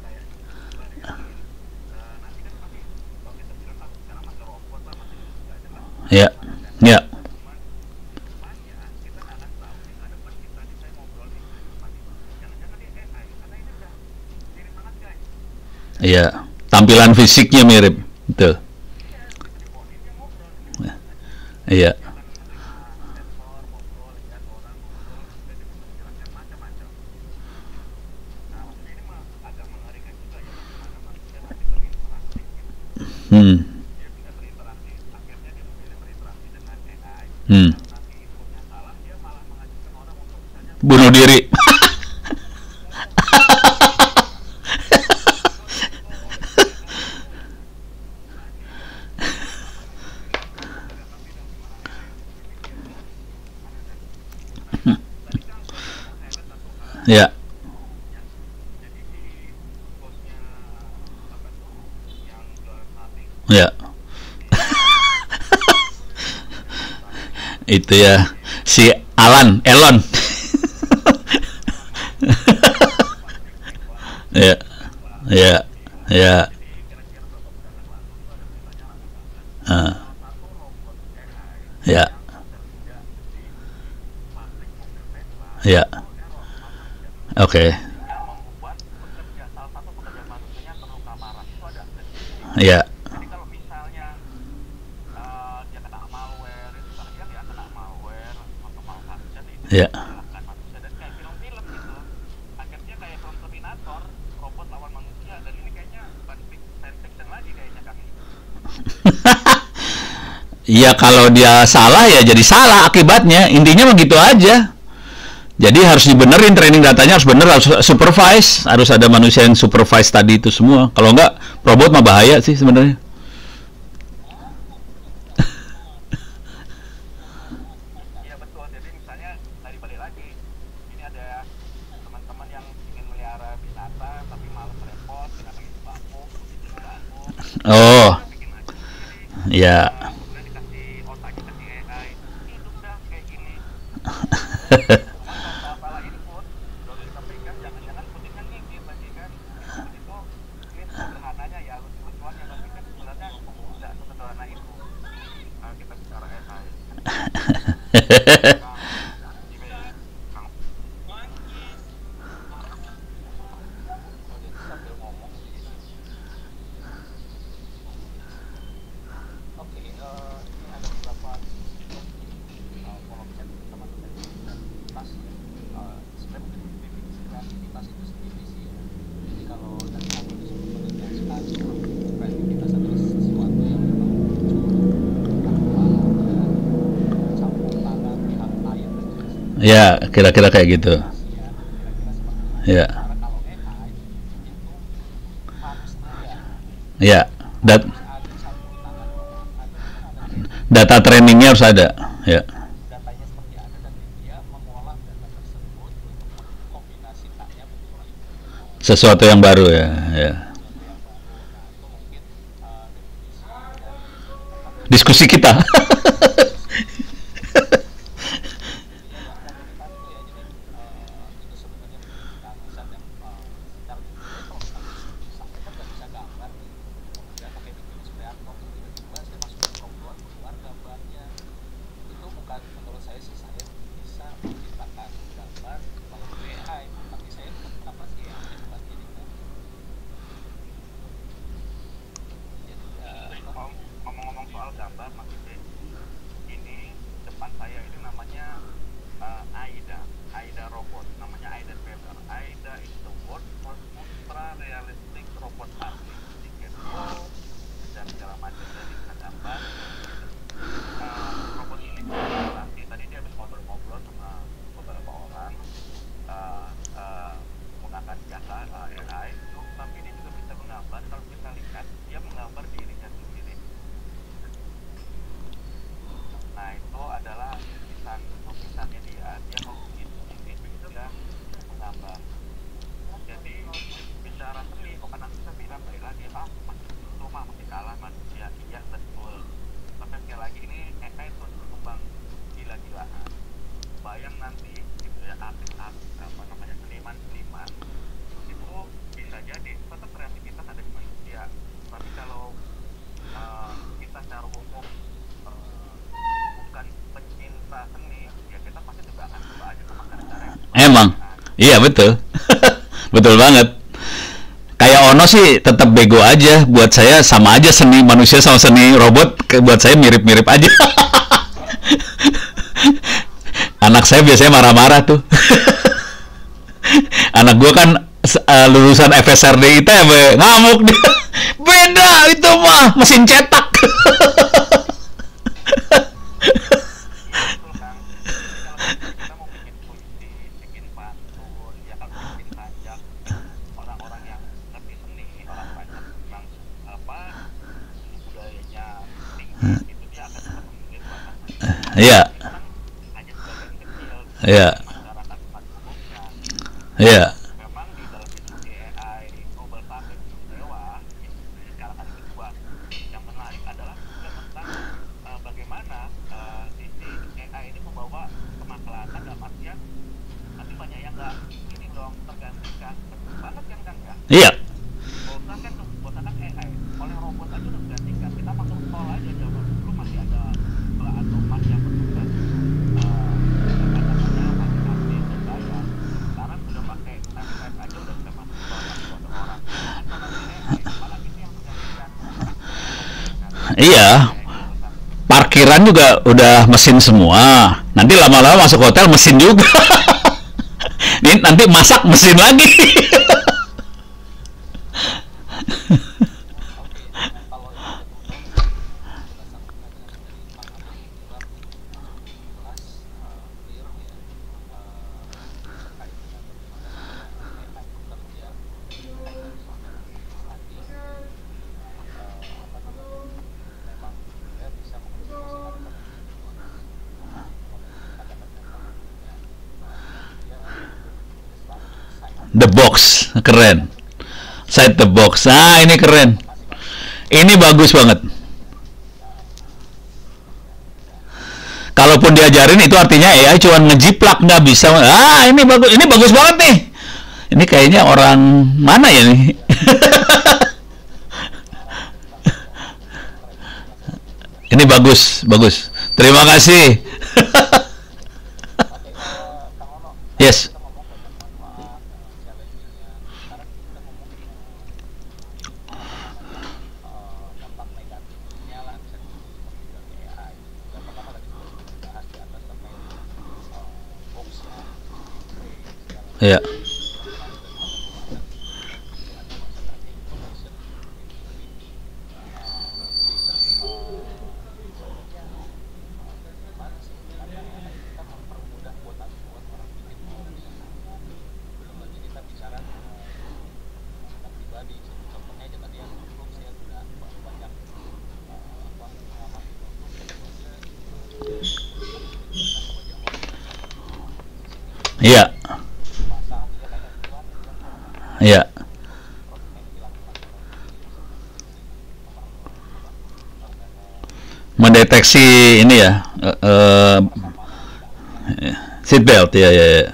Nanti kan pasti kalau kita bilang sekarang masih robot lah, masih nggak jelas. Ya. Ya. Cuman ya kita nggak akan tahu nih ke depan kita nih saya ngobrol nih depan nih. Jangan-jangan dia AI karena ini udah mirip banget guys. Iya. Tampilan fisiknya mirip. Betul. Iya, bisa diponin dia ngobrol. Iya. Dia akan menerima sensor, ngobrol, lihat orang ngobrol, dan dia bisa menjelaskan macam-macam. Nah, maksudnya ini mah agak mengerikan juga ya bagaimana manusia nanti berinteraksi gitu. Hmm. Dia bisa berinteraksi, akhirnya dia memilih berinteraksi dengan AI. Hmm. Kalau nanti inputnya salah, dia malah mengajukan orang untuk misalnya Bunuh diri. Ya. jadi si bosnya apa tuh yang jualan sate Ya. Itu ya si Elon. Ya. Ya. Ya. Ah. Ya. Ya. Oke. yang membuat pekerja salah satu pekerja manusianya terluka parah itu ada. Ya. Jadi kalau misalnya dia kena malware itu kan dia kena malware atau malfunction itu Ya. menyalahkan manusia dan kayak film-film gitu. Akhirnya kayak film Terminator, robot lawan manusia dan ini kayaknya bukan science fiction lagi kayaknya kami. Iya kalau dia salah ya jadi salah akibatnya. Intinya begitu aja. Jadi harus dibenerin training datanya harus bener, harus supervise, harus ada manusia yang supervise tadi itu semua. Kalau enggak robot mah bahaya sih sebenarnya. Iya betul. Jadi misalnya tadi balik lagi, ini ada teman-teman yang Oh, udah bikin aja sendiri. ya. Kemudian dikasih otaknya kasih AI, hidup dah kayak gini. Cuman kalau salah-salah input lalu disampaikan, jangan-jangan putih kan ngikir lagi kan. Itu ini sederhananya ya, lucu-lucuannya, tapi kan sebenarnya nggak sesederhana itu. Kita bicara AI. Kang, gini ya, Kang. Oh, jadi sambil ngomong sih. Oke, ini ada beberapa kalau bisa teman-teman kreativitas ya. Sebenarnya mungkin definisi kreativitas itu sendiri sih ya. Jadi kalau dari aku disebut menjelaskan kreativitas adalah sesuatu yang memang muncul tanpa ada campur tangan pihak lain dan juga Ya, kira-kira kayak gitu. ya, kira-kira seperti itu. Ya, Karena kalau AI itu harus ada ya. Dat harus ada campur tangan orang, ada data trainingnya harus ada. Ya, datanya seperti ada, dan dia mengolah data tersebut untuk mengkombinasikannya menjadi sesuatu yang baru ya. Ya. sesuatu yang baru. Nah, itu mungkin definisi dari apa Diskusi kita. ya yang komunitas itu ya. Jadi itu sebenarnya menjadi keharusan yang secara detail kalau misalnya saya kan nggak bisa gambar nih, kemudian pakai bikin Illustrator terus tiba-tiba saya masukin prompt keluar gambarnya. Itu bukan, menurut saya sih saya bisa menciptakan gambar melalui AI, tapi saya apa sih yang hebat ini kan. Jadi ngomong-ngomong soal gambar, Mas Ibe, ini depan saya ini namanya AIDA robot, namanya AIDA Weber. AIDA is the world first ultra realistic robot artist. Jadi cashflow dan segala macam dari bisa gambar gitu. Robot ini berkolaborasi, tadi dia habis ngobrol-ngobrol sama beberapa orang menggunakan jasa AI itu, tapi dia juga bisa menggambar. Kalau kita lihat dia menggambar dirinya sendiri. Nah, itu adalah lukisannya dia melukis sendiri, begitu ya, menggambar. Jadi bicara seni, kok anak kita bilang balik lagi, itu mah masih kalah manusia. Iya betul, tapi sekali lagi ini AI itu berkembang gila-gilaan. Bayang nanti gitu ya, artis-artis apa namanya, seniman-seniman itu bisa jadi tetap kreativitas ada di manusia, tapi kalau kita secara umum bukan pencinta seni, ya kita pasti juga akan coba aja sama cara-cara yang Emang. Iya, betul. Betul banget. Kayak Ono sih tetap bego aja. Buat saya sama aja, seni manusia sama seni robot buat saya mirip-mirip aja. Anak saya biasanya marah-marah tuh. Anak gua kan lulusan FSRD itu ya, ngamuk dia. Beda itu mah mesin cetak. iya betul kan. Jadi kalau kita mau bikin puisi, bikin pantun, ya kalau bikin sajak, orang-orang yang ngerti seni, orang-orang yang memang apa budayanya tinggi, itu dia akan bisa memilih warna seni. Iya, Ini kan hanya sebagian kecil iya, dari masyarakat pada umumnya. iya. Memang di dalam diskusi AI Global Summit Dewa ini sekarang hari kedua, yang menarik adalah juga tentang bagaimana sisi AI ini membawa kemaslahatan dalam artian nanti banyak yang nggak ini dong tergantikan. Betul banget kan Kang ya? Iya. Bosan kan AI oleh robot aja udah tergantikan. Kita masuk tol aja, zaman dulu masih ada atau mas yang bertugas apa namanya mati dan bayar. Sekarang sudah pakai TPS aja udah bisa masuk tol tanpa ada orang. Apalagi AI, apalagi ini yang menggantikan Iya. urusan. Parkiran juga udah mesin semua. Nanti lama-lama masuk hotel mesin juga. Ini nanti masak mesin lagi. Oke, nah kalau ini ada beberapa penjelasan dari Bang Abed kebetulan cukup jelas, clear ya, terkait dengan bagaimana sebenarnya AI bekerja terkait dari soal kreativitas tadi. Apa namanya, memang dia bisa mengekspresikan kemungkinan model kata-kata yang punya, tapi dia selalu inside The box, keren. Side the box. Ah, ini keren. masing-masing. Ini bagus banget. Kalaupun diajarin itu artinya AI cuma ngejiplak, nggak bisa. Ah, ini bagus banget nih. Ini kayaknya orang mana ya nih? Ini bagus, bagus. Terima kasih. Yes. Ya. Iya. Iya. Mendeteksi ini ya, seat belt ya, ya, ya.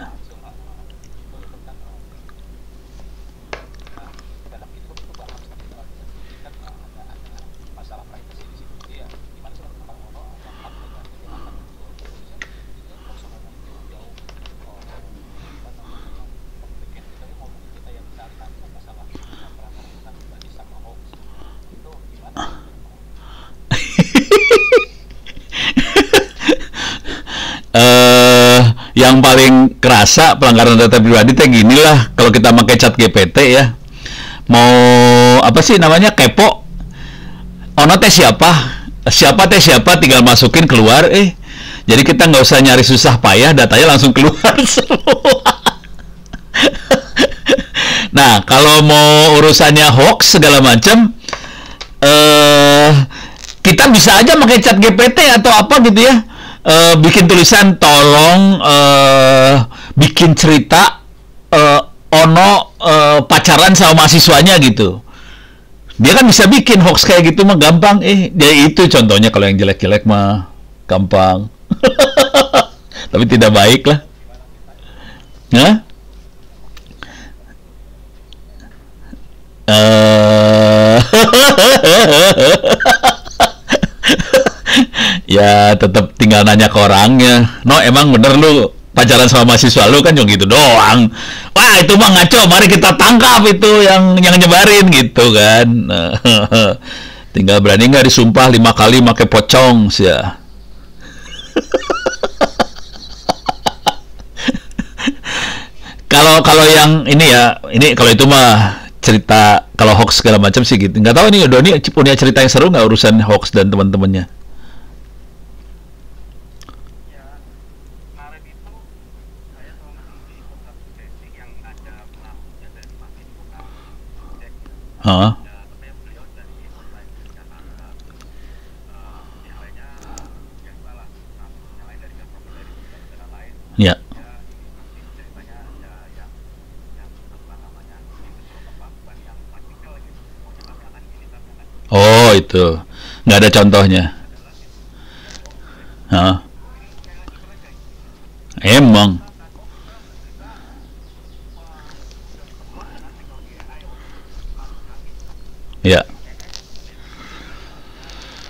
Yang paling kerasa pelanggaran data pribadi teh gini lah, kalau kita pakai chat GPT ya, mau apa sih namanya, kepo, ono teh siapa teh siapa, tinggal masukin keluar, jadi kita nggak usah nyari susah payah, datanya langsung keluar semua. Nah, kalau mau urusannya hoax segala macam, kita bisa aja pakai chat GPT atau apa gitu ya, bikin tulisan tolong bikin cerita ono pacaran sama mahasiswanya gitu. Dia kan bisa bikin hoax kayak gitu mah gampang. Dia itu contohnya, kalau yang jelek-jelek mah gampang. Tapi tidak baik lah. Nah? Ya tetap tinggal nanya ke orangnya. No, emang bener lu pacaran sama mahasiswa lu, kan cuma gitu doang. Wah, itu mah ngaco, mari kita tangkap itu yang nyebarin gitu kan. Tinggal berani nggak disumpah 5 kali pakai pocong sih ya. Kalau yang ini ya, ini kalau itu mah cerita, kalau hoax segala macam sih gitu. Nggak tahu nih Doni punya cerita yang seru nggak urusan hoax dan teman-temannya? Ya, kemarin itu saya nonton di satu sesi yang ada pelakunya dari mahasiswa cek ya. Hah? Ya, tapi beliau dari online di Jakarta. Yang lainnya biasa lah, yang lain dari profil dari negara lain. Ya. Ya, ini nanti ceritanya ada yang apa namanya, ini betul apa, bukan yang praktikal gitu. Pokoknya tantangan gini, tantangan ini. Oh, itu. Nggak ada contohnya. Adalah gitu. Hah? Ini sekali lagi mereka gitu. Emang. Mengatakan, oh kita sudah setelah dengan teknologi AI untuk melakukan itu. Ya. AI sendiri ya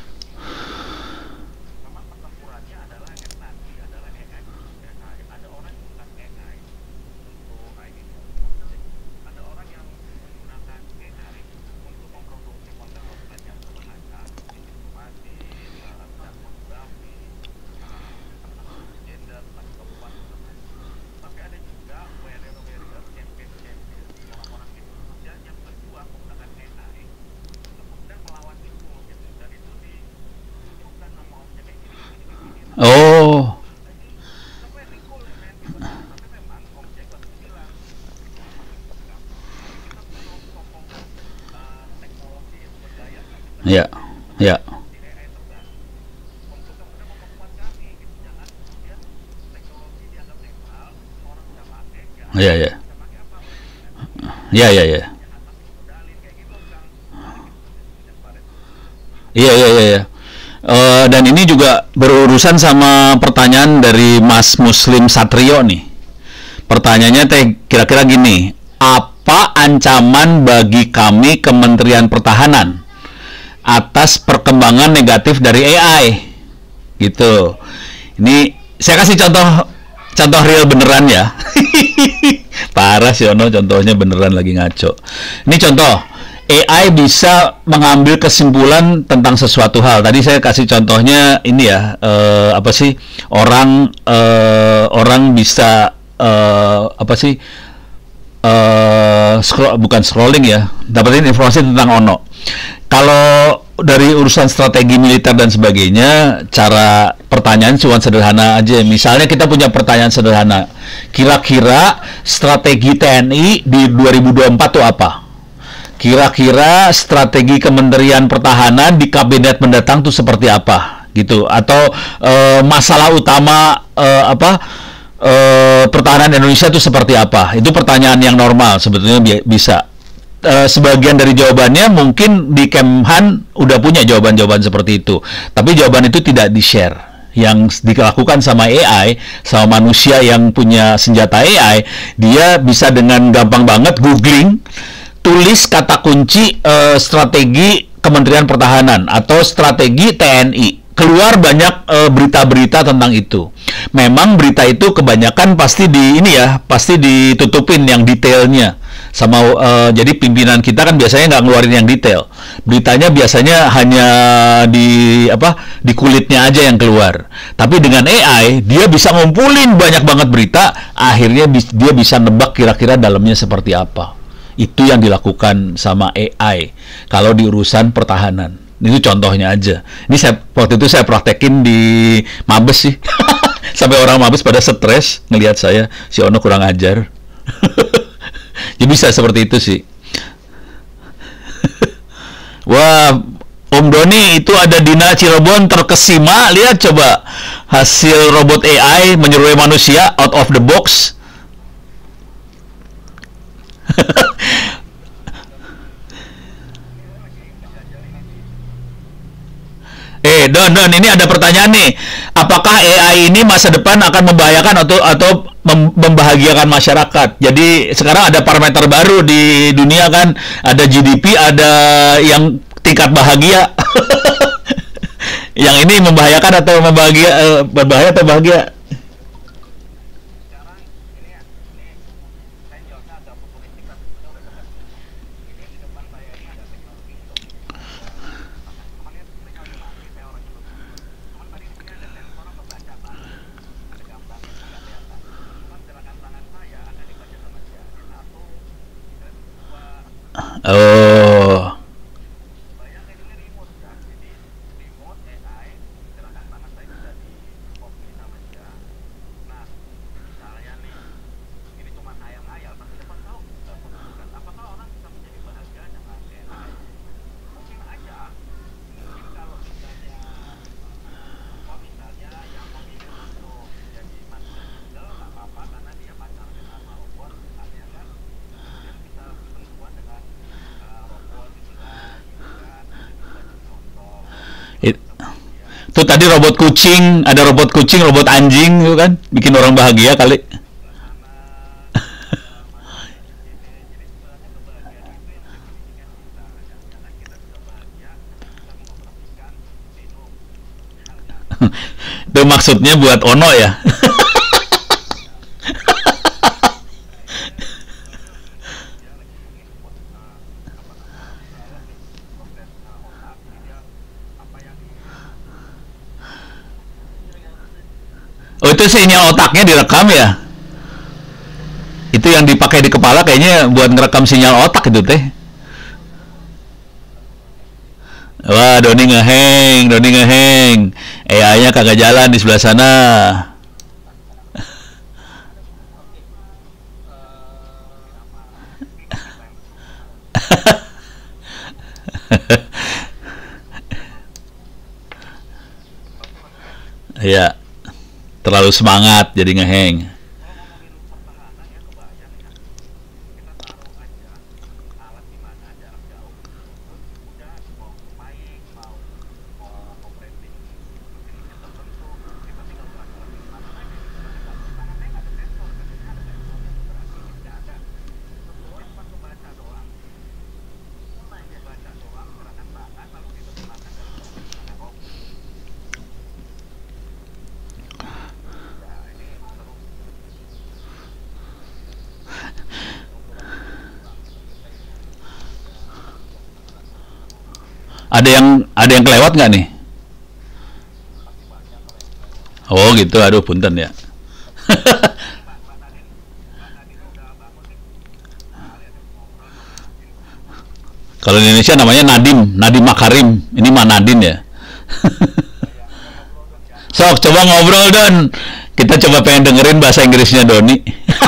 sama pertempurannya adalah nanti adalah AI versus AI. Ada orang yang menggunakan AI untuk ini, ada orang yang menggunakan AI untuk memproduksi konten-konten yang berbahaya, disinformasi, dan pornografi, tentang gender, tentang perempuan, dan lain-lain. Tapi ada juga warrior-warrior, champion-champion, orang-orang Indonesia yang berjuang menggunakan AI untuk kemudian melawan itu gitu. Dan itu ditunjukkan nama omnya kayak gini, gini, gini, gini. Oh. Jadi it's a very cool man gitu. Tapi memang Om Jack waktu itu bilang sama Mas Instagram, ini kita butuh sokong teknologi yang berdaya, tapi Ya. Ya. teknologi AI terbaru untuk kemudian memperkuat kami gitu. Jangan kemudian teknologi dianggap netral, semua orang bisa pakai, ya Ya, ya. bisa pakai apa mereka gitu. Ya, ya, ya. Yang atas dimodalin kayak gitu, Kang. Menarik itu sih, kemarin. Iya, iya, iya, iya. Dan ini juga berurusan sama pertanyaan dari Mas Muslim Satrio nih. Pertanyaannya teh kira-kira gini, apa ancaman bagi kami Kementerian Pertahanan atas perkembangan negatif dari AI? Gitu. Ini saya kasih contoh real beneran ya. Parah sih Ono, contohnya beneran lagi ngaco. Ini contoh, AI bisa mengambil kesimpulan tentang sesuatu hal. Tadi saya kasih contohnya ini ya, apa sih, orang bisa apa sih, bukan scrolling ya, dapetin informasi tentang Ono. Kalau dari urusan strategi militer dan sebagainya, cara pertanyaan cuma sederhana aja. Misalnya kita punya pertanyaan sederhana, kira-kira strategi TNI di 2024 itu apa? Kira-kira strategi Kementerian Pertahanan di kabinet mendatang tuh seperti apa? Gitu. Atau masalah utama pertahanan Indonesia itu seperti apa? Itu pertanyaan yang normal sebetulnya bisa. Sebagian dari jawabannya mungkin di Kemhan udah punya jawaban-jawaban seperti itu, tapi jawaban itu tidak di-share. Yang dilakukan sama AI, sama manusia yang punya senjata AI, dia bisa dengan gampang banget googling, tulis kata kunci strategi Kementerian Pertahanan atau strategi TNI. Keluar banyak berita-berita tentang itu. Memang berita itu kebanyakan pasti pasti ditutupin yang detailnya. Sama jadi pimpinan kita kan biasanya nggak ngeluarin yang detail. Beritanya biasanya hanya di kulitnya aja yang keluar. Tapi dengan AI dia bisa ngumpulin banyak banget berita, akhirnya dia bisa nebak kira-kira dalamnya seperti apa. Itu yang dilakukan sama AI kalau di urusan pertahanan. Itu contohnya aja. Ini waktu itu saya praktekin di Mabes sih. Sampai orang Mabes pada stres ngelihat saya, si Ono kurang ajar. Ya bisa seperti itu sih. Wah, Om Doni itu ada Dina Cirebon terkesima. Lihat coba hasil robot AI menyerupai manusia out of the box. Don, ini ada pertanyaan nih. Apakah AI ini masa depan akan membahayakan atau membahagiakan masyarakat? Jadi sekarang ada parameter baru di dunia kan, ada GDP, ada yang tingkat bahagia. Yang ini membahayakan atau berbahaya atau bahagia? Oh. Itu tadi robot kucing, ada robot kucing, robot anjing itu kan bikin orang bahagia kali. Itu maksudnya buat Ono ya. Oh, itu sinyal otaknya direkam ya? Itu yang dipakai di kepala kayaknya buat ngerekam sinyal otak itu teh. Wah, Doni ngeheng. AI-nya kagak jalan di sebelah sana. Ya, terlalu semangat jadi ngeheng. Ada yang kelewat nggak nih? Oh gitu, aduh punten ya. Kalau di Indonesia namanya Nadim Makarim. Ini mah Nadine ya. Sok, coba ngobrol Don. Kita coba pengen dengerin bahasa Inggrisnya Doni.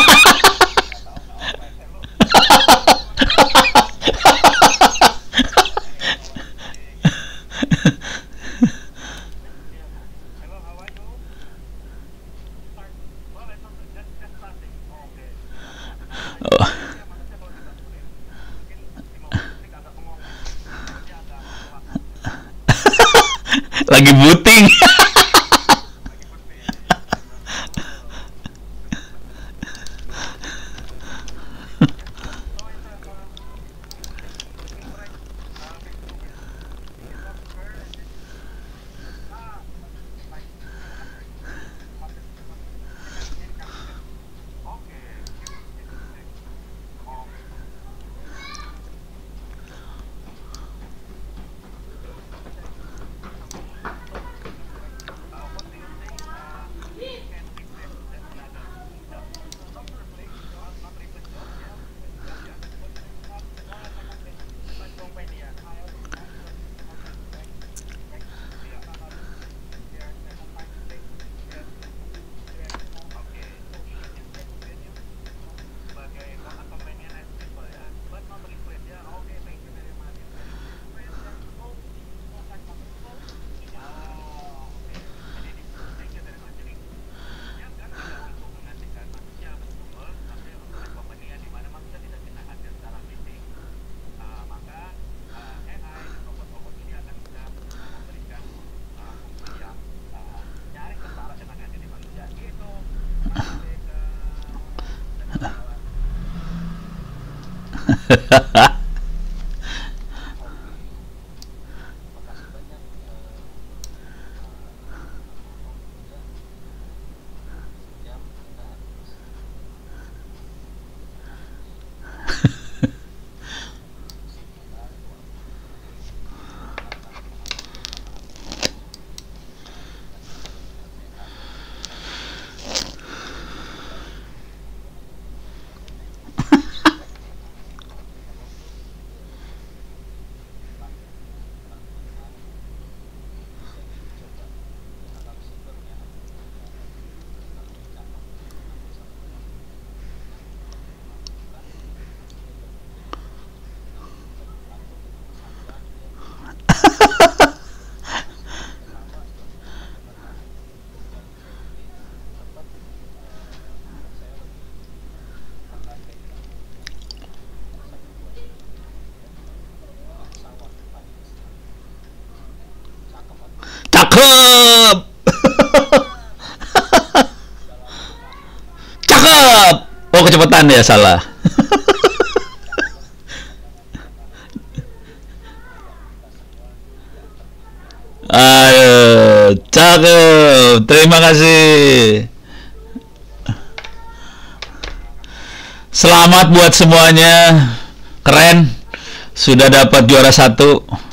Lagi booting. Cakep. Cakep. Oh, kecepatan ya, salah. Aduh, cakep. Terima kasih. Selamat buat semuanya. Keren. Sudah dapat juara 1.